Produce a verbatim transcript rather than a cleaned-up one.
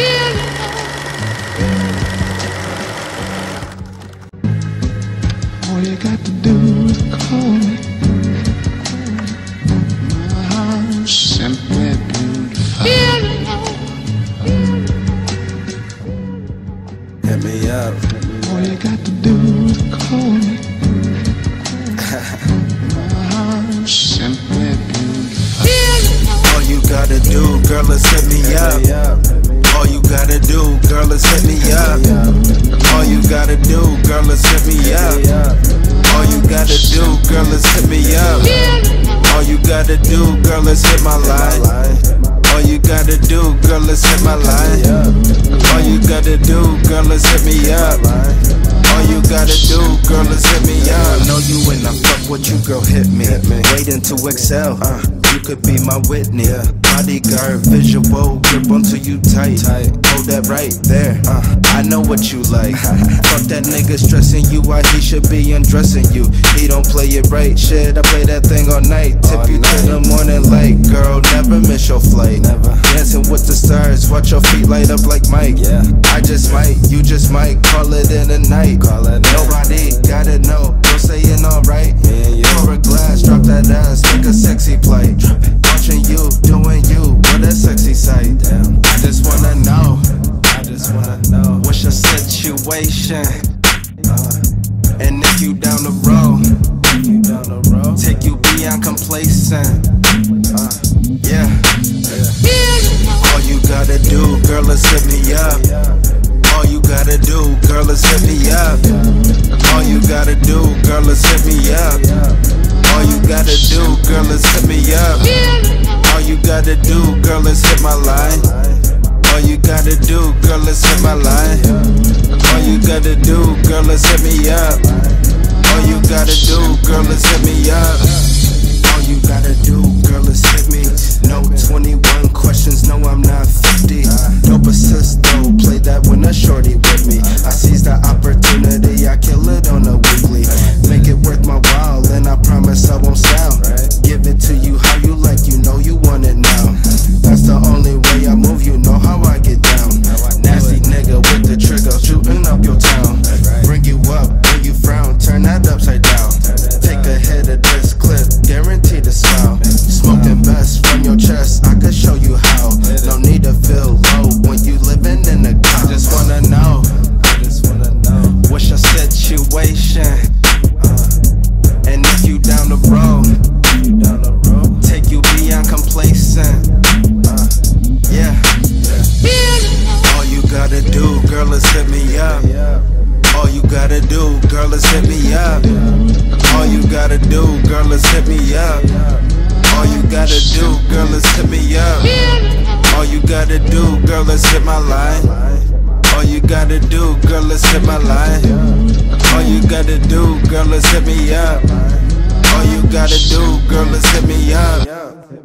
All you got to do is call me. My heart's simply beautiful. Hit me up. All you got to do is call me. My heart's simply beautiful. All you gotta do, girl, is hit me up. All you gotta do, girl, is hit me up. All you gotta do, girl, is hit me up. All you gotta do, girl, is hit me up. All you gotta do, girl, is hit my line. All you gotta do, girl, is hit my line. All you gotta do, girl, is hit me up. All you gotta do, girl, is hit me up. Know you when I fuck with you, girl, hit me. Waiting to excel, uh, you could be my Whitney. Bodyguard, visual, grip onto you tight. Hold that right there, uh, I know what you like. Fuck that nigga stressing you out, he should be undressing you. He don't play it right, shit, I play that thing all night. Tip you to the morning light, girl, never miss your flight. Dancing with the stars, watch your feet light up like Mike. I just might, you just might, call it in the night. Nobody gotta know, you're saying alright. Pour a glass, drop that ass, make a sexy play. Watching you, doing you, what a sexy sight. I just wanna know, I just wanna know what's your situation, uh, and if you down the road, you down the road, take you beyond complacent. Uh, yeah. yeah. All you gotta do, girl, is hit me up. All you gotta do, girl, is hit me up. All you gotta do, girl, is hit me up. All you gotta do, girl, is hit me up. All you gotta do, girl, is hit my line. All you gotta do, girl, is hit my line. All you gotta do, girl, is hit me up. All you gotta do, girl, is hit me up. All you gotta do, girl, is hit me. No twenty-one questions, no, I'm not fifty. Dope assist though, play that when a shorty with me. I seize the opportunity, I kill it on a weekly. Make it worth my while, and I promise I won't sound. Give it to you how you like, you know you want it now. That's the only way I move, you know how I get down. Nasty nigga with the trigger, shooting up your town. Bring you up, when you frown, turn that upside down. Take a hit of this clip, guaranteed to smile. Smoking best from your chest, I could show you how. No need to feel low when you living in the cloud. I just wanna know, I just wanna know what's your situation, uh, and if you down the road, you down the road, take you beyond complacent. Uh, yeah. yeah. All you gotta do, girl, is hit me up. All you gotta do, girl, is hit me up. All you gotta do, girl, is hit me up. All you gotta do, girl, is hit me up. All you gotta do, girl, is hit my line. All you gotta do, girl, is hit my line. All you gotta do, girl, is hit me up. All you gotta do, girl, is hit me up.